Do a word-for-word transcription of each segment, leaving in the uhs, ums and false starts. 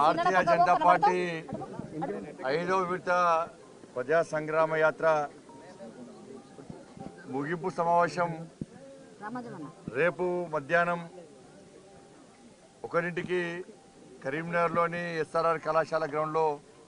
Bharatiya Janata party ఐదవ విడత ప్రజా సంగ్రామ యాత్ర ముగింపు సమావేశం రేపు మధ్యాహ్నం ఒకరింటికి కరీంనగర్లోని ఎస్ఆర్ఆర్ కళాశాల గ్రౌండ్లో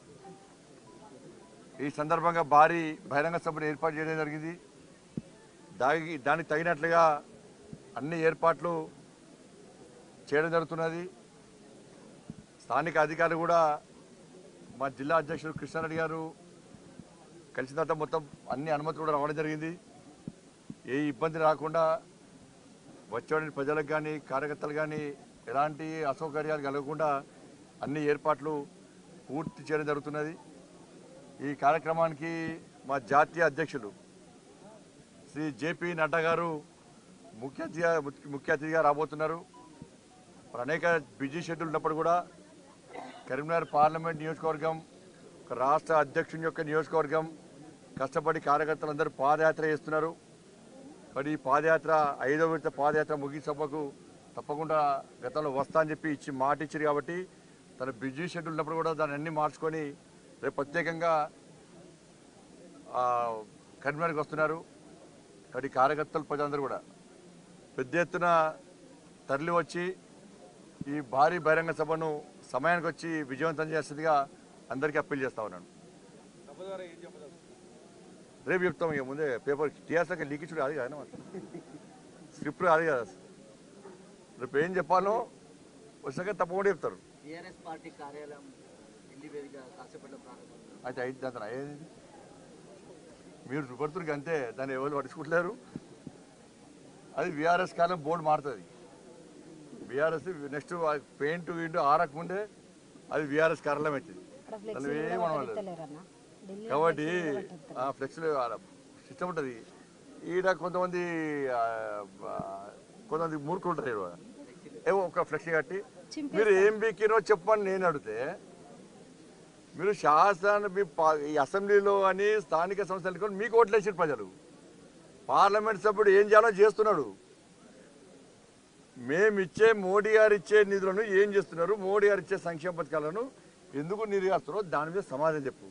ఈ సందర్భంగా భారీ బహిరంగ సభను ఏర్పాటు చేయడం జరిగింది. దానికి దానికి తగినట్లుగా అన్ని ఏర్పాట్లు చేయడం జరుగుతున్నది. స్థానిక అధికారులు కూడా మా జిల్లా అధ్యక్షుడు కృష్ణారెడ్డి గారు కలిసిన తర్వాత మొత్తం అన్ని అనుమతులు కూడా రావడం జరిగింది. ఏ ఇబ్బంది రాకుండా వచ్చే ప్రజలకు కానీ కార్యకర్తలు కానీ ఎలాంటి అసౌకర్యాలు కలగకుండా అన్ని ఏర్పాట్లు పూర్తి చేయడం జరుగుతున్నది. ఈ కార్యక్రమానికి మా జాతీయ అధ్యక్షులు శ్రీ జేపీ నడ్డా గారు ముఖ్య అతిథిగా ముఖ్య అతిథిగా రాబోతున్నారు. అనేక బిజీ షెడ్యూల్ ఉన్నప్పుడు కూడా కరీంనగర్ పార్లమెంట్ నియోజకవర్గం ఒక రాష్ట్ర అధ్యక్షుని యొక్క నియోజకవర్గం కష్టపడి కార్యకర్తలందరూ పాదయాత్ర చేస్తున్నారు. మరి ఈ పాదయాత్ర ఐదో విడత పాదయాత్ర ముగి సభకు తప్పకుండా గతంలో వస్తా అని చెప్పి ఇచ్చి మాట ఇచ్చారు కాబట్టి తన బిజీ షెడ్యూల్ ఉన్నప్పుడు కూడా దాన్ని అన్ని మార్చుకొని రేపు ప్రత్యేకంగా కరీంనగర్కి వస్తున్నారు. కాబట్టి కార్యకర్తలు ప్రజలందరూ కూడా పెద్ద ఎత్తున తరలి వచ్చి ఈ భారీ బహిరంగ సభను సమయానికి వచ్చి విజయవంతం చేస్తుందిగా అందరికీ అప్పీల్ చేస్తా ఉన్నాను. రేపు చెప్తాం. ఇక ముందే పేపర్ టీఆర్ఎస్కి లీక్ ఇచ్చుడు అది కదా, స్క్రిప్ట్ అది కదా. రేపు ఏం చెప్పాలో వచ్చాక తప్పకుండా చెప్తారు. అయితే అయితే దాని అయ్యేది మీరు చూపడుతున్నారు అంతే, దాన్ని ఎవరు పట్టించుకుంటలేరు. అది విఆర్ఎస్ కాలం బోర్డు మారుతుంది. విఆర్ఎస్ నెక్స్ట్ పెయింట్ ఇంటూ ఆరకముందే అది విఆర్ఎస్ కార్యాలయం అవుతుంది. దాన్ని ఏమనలేదు కాబట్టి ఫ్లెక్స్లో సిస్టమ్ ఉంటుంది. ఈడ కొంతమంది కొంతమంది మూర్ఖులు ఉంటారు. ఏవో ఒక ఫ్లెక్స్ కట్టి మీరు ఏం బీకినో చెప్పని నేను అడిగితే మీరు శాసన ఈ అసెంబ్లీలో అని స్థానిక సంస్థలు మీకు ఓట్లేసిన ప్రజలు పార్లమెంట్ సభ్యుడు ఏం చేయాలో చేస్తున్నాడు. మేమిచ్చే మోడీ గారు ఇచ్చే నిధులను ఏం చేస్తున్నారు, మోడీ గారు ఇచ్చే సంక్షేమ పథకాలను ఎందుకు నిర్వహిస్తున్నారో దాని మీద సమాధానం చెప్పు.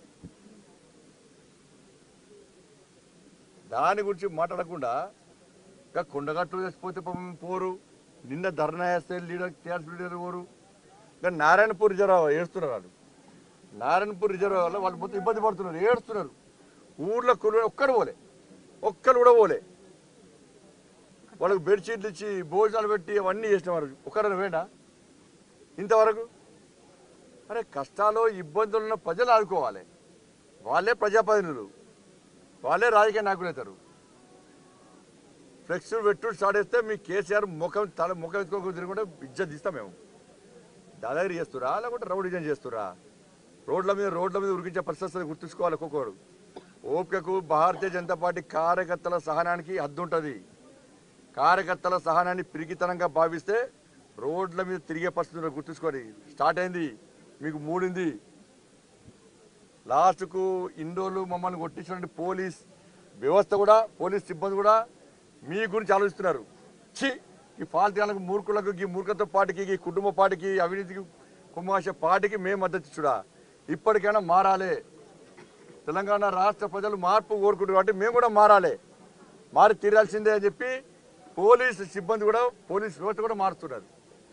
దాని గురించి మాట్లాడకుండా ఇంకా కొండగట్టు వేసిపోతే పోరు, నిన్న ధర్నా వేస్తే లీడర్ టీఆర్ఎస్ లీడర్ పోరు. ఇంకా నారాయణపూర్ రిజర్వ్ ఏడుస్తున్నారు. వాళ్ళు నారాయణపూర్ రిజర్వ్ వల్ల వాళ్ళు మొత్తం ఇబ్బంది పడుతున్నారు, ఏడుస్తున్నారు. ఊర్లో కొలు ఒక్కరు పోలే, ఒక్కరు కూడా పోలే. వాళ్ళకు బెడ్షీట్లు ఇచ్చి భోజనాలు పెట్టి అవన్నీ చేసిన వారు ఒక్కరు వేడా ఇంతవరకు. అరే కష్టాలు ఇబ్బందులు ఉన్న ప్రజలు ఆదుకోవాలి. వాళ్ళే ప్రజాప్రతినిధులు, వాళ్ళే రాజకీయ నాయకులు అవుతారు. ఫ్లెక్స్ పెట్టు స్టార్ట్ చేస్తే మీ కేసీఆర్ ముఖం తల ముఖం ఎత్తుకోక తిరుగుకుంటే ఇజ్జత్ ఇస్తాం మేము. దాదాగిరి చేస్తురా లేకుంటే రౌడీజన్ చేస్తురా? రోడ్ల మీద రోడ్ల మీద ఉరికించే పరిస్థితులు గుర్తుంచుకోవాలి. ఒక్కొక్కడు ఓపికకు భారతీయ జనతా పార్టీ కార్యకర్తల సహనానికి హద్దు ఉంటుంది. కార్యకర్తల సహనాన్ని పిరికితనంగా భావిస్తే రోడ్ల మీద తిరిగే పరిస్థితులు గుర్తుంచుకోవాలి. స్టార్ట్ అయింది, మీకు మూడింది. లాస్ట్కు ఇన్ని రోజులు మమ్మల్ని కొట్టించినటువంటి పోలీస్ వ్యవస్థ కూడా పోలీస్ సిబ్బంది కూడా మీ గురించి ఆలోచిస్తున్నారు. ఛీ ఈ ఫాల్తీలకు మూర్ఖులకు ఈ మూర్ఖత్వ పార్టీకి ఈ కుటుంబ పార్టీకి అవినీతికి కుమాష పార్టీకి మేము మద్దతు ఇచ్చుడా. ఇప్పటికైనా మారాలి. తెలంగాణ రాష్ట్ర ప్రజలు మార్పు కోరుకుంటారు కాబట్టి మేము కూడా మారాలి, మారి తీరాల్సిందే అని చెప్పి పోలీసు సిబ్బంది కూడా పోలీస్ వ్యవస్థ కూడా మారుతున్నారు.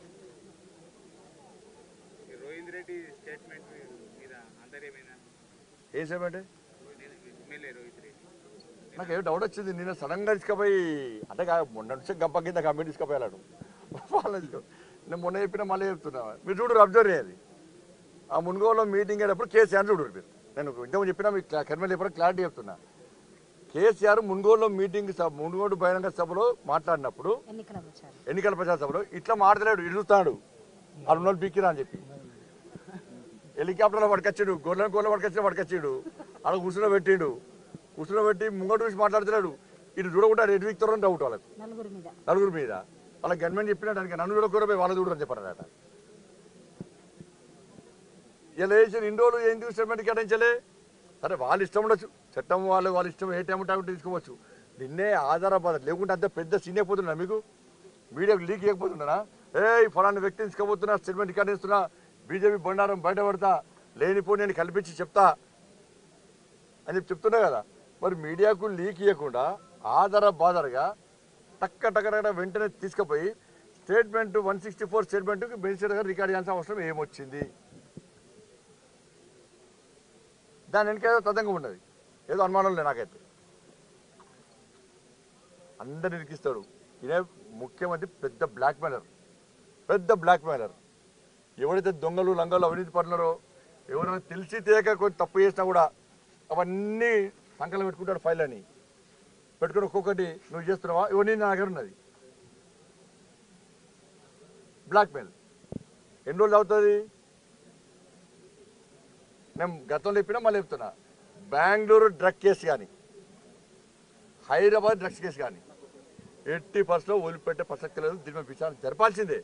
ఏ స్టేట్మెంట్? నాకు ఏదో డౌట్ వచ్చింది. నేను సడన్గా తీసుకుపోయి అంటే మొన్న నుంచి గంప కింద కమిటీ తీసుకుపోయాడు వాళ్ళలో. నేను మొన్న చెప్పినా మళ్ళీ చెప్తున్నా. మీరు చూడరు, అబ్జర్వ్ చేయాలి. ఆ మున్గోలో మీటింగ్ అయినప్పుడు కేసీఆర్ చూడరు మీరు. నేను ఇంతకు చెప్పినా మీకు కర్మలు చెప్పిన క్లారిటీ చెప్తున్నా. కేసీఆర్ మున్గోలో మీటింగ్ సభ మున్గోడు బహిరంగ సభలో మాట్లాడినప్పుడు ఎన్నికల ప్రచార సభలో ఇట్లా మాట్లాడాడు, ఇడుస్తాడు అరుణోళ్ళు పీకిరా అని చెప్పి. హెలికాప్టర్లో పట్టుకొచ్చాడు, గొర్రెల గొర్రెలు పట్టుకొచ్చిన పట్టుకొచ్చాడు. అలా కూర్చుని పెట్టిండు, కూర్చుని పెట్టి ముంగడు చూసి మాట్లాడుతున్నాడు. ఇటు చూడకుండా ఎటు వీక్తారు అని డౌట్ వాళ్ళకు, నలుగురు మీద. వాళ్ళ గవర్నమెంట్ చెప్పినట్టు నన్ను చూడకూడదు వాళ్ళ చూడరు అని చెప్పారట. ఇలా వేసిన ఇన్ని రోజులు ఏం స్టేట్మెంట్ కేటాయించలే. సరే వాళ్ళు ఇష్టం ఉండొచ్చు, చట్టం వాళ్ళు వాళ్ళ ఇష్టం ఏ టైం టైం తీసుకోవచ్చు. నిన్నే ఆధారపడ లేకుంటే అంత పెద్ద సీన్ అయిపోతున్నా మీకు, మీడియాకు లీక్ చేయకపోతున్నారా? ఏ ఫలానా వ్యక్తిని తీసుకోబోతున్నా, స్టేట్మెంట్ కేటాయిస్తున్నా, బీజేపీ బండారం బయటపడతా లేనిపో నేను కల్పించి చెప్తా అని చెప్పి చెప్తున్నా కదా. మరి మీడియాకు లీక్ ఇవ్వకుండా ఆధార బాధారగా టక్క టక్క వెంటనే తీసుకుపోయి స్టేట్మెంట్ వన్ సిక్స్టీ ఫోర్ స్టేట్మెంట్కి బెనిఫిట్ గారు రికార్డ్ చేయాల్సిన అవసరం ఏమొచ్చింది? దాని వెనకేదో తదంగా ఉన్నది, ఏదో అనుమానం లేదు నాకైతే. అందరు ఇరికిస్తాడు. ఇదే ముఖ్యమంత్రి పెద్ద బ్లాక్ మెయిలర్, పెద్ద బ్లాక్ మెయిలర్. ఎవరైతే దొంగలు లంగలు అవినీతి పడినారో, ఎవరైనా తెలిసి తేక కొంచెం తప్పు చేసినా కూడా అవన్నీ సంకలం పెట్టుకుంటాడు, ఫైల్ అని పెట్టుకుని ఒక్కొక్కటి నువ్వు చేస్తున్నావా ఇవన్నీ నా దగ్గర ఉన్నది. బ్లాక్ మెయిల్ ఎన్ని రోజులు అవుతుంది? నేను గతంలో చెప్పినా మళ్ళీ చెప్తున్నా, బెంగళూరు డ్రగ్ కేసు కానీ హైదరాబాద్ డ్రగ్స్ కేసు కానీ ఎట్టి పర్సెంట్ వదిలిపెట్టే ప్రసక్తి లేదు. దీని మీద విచారణ జరపాల్సిందే,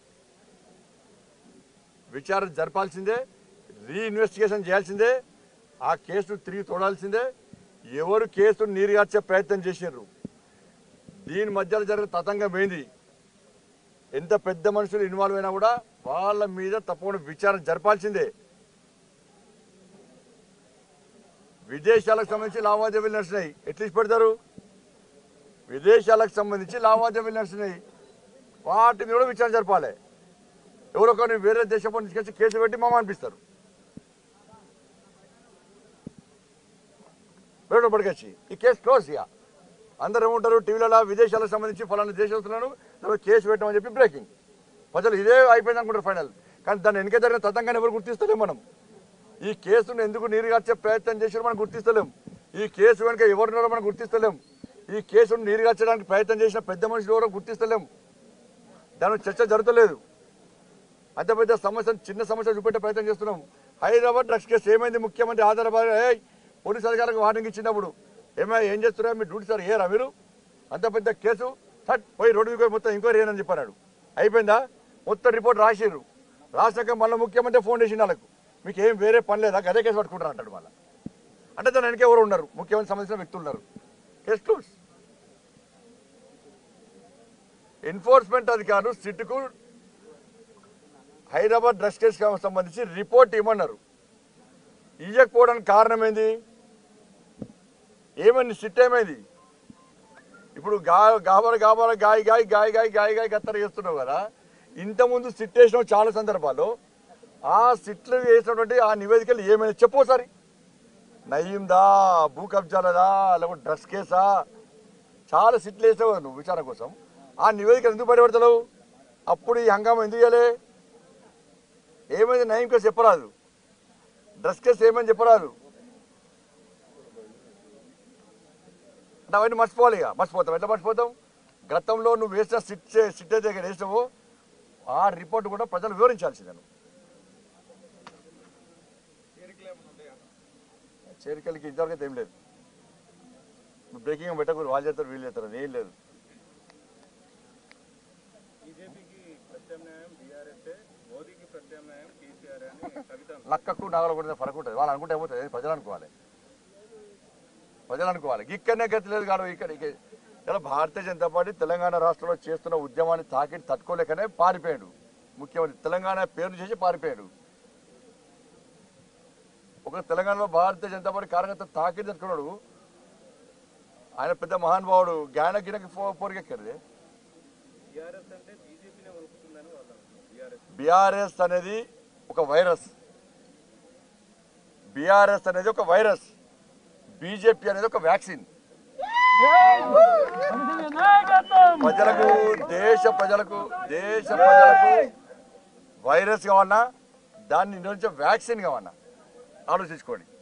విచారణ జరపాల్సిందే, రీఇన్వెస్టిగేషన్ చేయాల్సిందే, ఆ కేసును తిరిగి తోడాల్సిందే. ఎవరు కేసును నీరుగార్చే ప్రయత్నం చేసినారు, దీని మధ్యలో జరిగిన తతంగం ఏంది, ఎంత పెద్ద మనుషులు ఇన్వాల్వ్ అయినా కూడా వాళ్ళ మీద తప్పకుండా విచారణ జరపాల్సిందే. విదేశాలకు సంబంధించి లావాదేవీలు నడిచినాయి, ఎట్లీస్ట్ పెడతారు? విదేశాలకు సంబంధించి లావాదేవీలు నడిచినాయి, వాటిని కూడా విచారణ జరపాలి. ఎవరొకరిని వేరే దేశం తీసుకొచ్చి కేసు పెట్టి మామ అనిపిస్తారు. వేరే పడికొచ్చి ఈ కేసు క్లోజ్. ఇక అందరూ ఏముంటారు టీవీలలో, విదేశాలకు సంబంధించి ఫలానా దేశస్తులను కేసు పెట్టామని చెప్పి బ్రేకింగ్. ప్రజలు ఇదే అయిపోయింది అనుకుంటారు ఫైనల్. కానీ దాన్ని వెనక జరిగిన తతంగానే ఎవరు గుర్తిస్తలేం మనం. ఈ కేసును ఎందుకు నీరుగార్చే ప్రయత్నం చేసారో మనం గుర్తిస్తలేం. ఈ కేసు వెనుక ఎవరున్నారో మనం గుర్తిస్తలేం. ఈ కేసును నీరుగార్చడానికి ప్రయత్నం చేసిన పెద్ద మనుషులు ఎవరో గుర్తిస్తలేం. దాని చర్చ జరుగుతలేదు. అంత పెద్ద సమస్యను చిన్న సమస్య చూపెట్టే ప్రయత్నం చేస్తున్నాం. హైదరాబాద్ డ్రగ్స్ కేసు ఏమైంది? ముఖ్యమంత్రి ఆధారబాద్ పోలీసు అధికారులకు వార్నింగ్ ఇచ్చినప్పుడు ఏమైనా ఏం చేస్తున్నారో మీరు డ్యూటీ సార్ ఏరా మీరు? అంత పెద్ద కేసు సట్ పోయి రోడ్డు పోయి మొత్తం ఎంక్వైరీ చేయనని చెప్పన్నాడు. అయిపోయిందా? మొత్తం రిపోర్ట్ రాసిర్రు. రాసినాక మళ్ళీ ముఖ్యమంత్రి ఫోన్ చేసిన వాళ్ళకు మీకు ఏం వేరే పని లేదా, అదే కేసు పట్టుకుంటారు అంటాడు. మళ్ళీ అంటే దాని వెనక ఎవరు ఉన్నారు? ముఖ్యమంత్రి సంబంధించిన వ్యక్తులు ఉన్నారు. Case close. ఎన్ఫోర్స్మెంట్ అధికారులు సిట్కు హైదరాబాద్ డ్రగ్స్ కేసు సంబంధించి రిపోర్ట్ ఇవ్వమన్నారు. ఇవ్వకపోవడానికి కారణం ఏంది? ఏమైంది? సిట్ ఏమైంది? ఇప్పుడు గా గాబర గాబర గాయ గాయ గాయ గాయ గాయ గాయ గత్తర చేస్తున్నావు కదా. ఇంతకుముందు సిట్ వేసినావు చాలా సందర్భాల్లో. ఆ సిట్లు వేసినటువంటి ఆ నివేదికలు ఏమైనా చెప్పు ఒకసారి. నయ్యిందా, భూ కబ్జాలదా, లేకపోతే డ్రగ్స్ కేసా? చాలా సిట్లు వేసావు కదా నువ్వు విచారణ కోసం. ఆ నివేదికలు ఎందుకు బయటపడతావు? అప్పుడు ఈ హంగామా ఎందుకు చేయాలి? ఏమైంది? నయం కేసు చెప్పరాదు, డ్రగ్స్ కేసు ఏమైంది చెప్పరాదు. అంటే అవన్నీ మర్చిపోవాలి. ఇక మర్చిపోతాం. ఎట్లా మర్చిపోతాం? గతంలో నువ్వు వేసిన సిట్ సిట్ దగ్గర వేసినావో ఆ రిపోర్ట్ కూడా ప్రజలు వివరించాల్సిందే. చేరికలకి ఇంతవరకు ఏం లేదు. బ్రేకింగ్ పెట్టకూడదు, వాళ్ళు చేస్తారు వీళ్ళు చేస్తారు, ఏం లేదు. లక్కకు నాగలు కూడా ఫరక్ ఉంటుంది. వాళ్ళు అనుకుంటే అయిపోతుంది, ప్రజలు అనుకోవాలి, ప్రజలు అనుకోవాలి. ఇక్కడనే గతి లేదు కాదు. ఇక్కడ ఇలా భారతీయ జనతా పార్టీ తెలంగాణ రాష్ట్రంలో చేస్తున్న ఉద్యమాన్ని తాకిడి తట్టుకోలేకనే పారిపోయాడు ముఖ్యమంత్రి. తెలంగాణ పేరు చేసి పారిపోయాడు. ఒక తెలంగాణలో భారతీయ జనతా పార్టీ కార్యకర్త తాకిడి తట్టుకున్నాడు. ఆయన పెద్ద మహానుభావుడు, జ్ఞాన గినకి పోరికెక్కారు. బీఆర్ఎస్ అనేది ఒక వైరస్, బీఆర్ఎస్ అనేది ఒక వైరస్, బీజేపీ అనేది ఒక వ్యాక్సిన్. ప్రజలకు, దేశ ప్రజలకు దేశ ప్రజలకు వైరస్ కావన్నా, దాన్ని నుంచి వ్యాక్సిన్ కావన్నా ఆలోచించుకోండి.